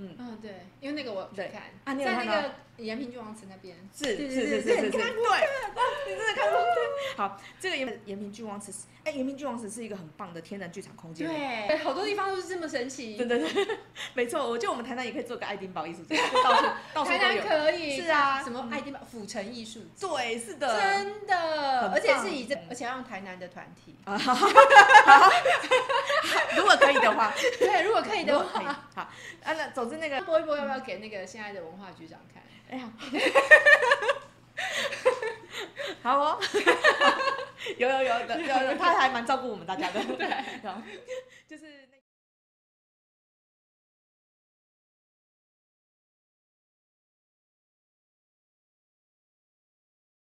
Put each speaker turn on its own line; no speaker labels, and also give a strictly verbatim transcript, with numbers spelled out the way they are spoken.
嗯
嗯，对，因为那个我有去看，
啊，你有看到？
在那个延平郡王祠那边。
是是
对
是是是是，对，你真的看过？对，好，这个延延平郡王祠，哎，延平郡王祠是一个很棒的天然剧场空间。
对，好多地方都是这么神奇。
对对对，没错，我觉得我们台南也可以做个爱丁堡艺术节，到处到处都有。
台南可以。
是啊，
什么爱丁堡府城艺术节？
对，是的，
真的，而且是以这，而且要用台南的团体。
如果可以的话，
对，如果可以的话，
好，啊，那总之那个
播一播，要不要给那个现在的文化局长看？
哎呀，好哦，有有有的，有有，他还蛮照顾我们大家的，对，然后就是那。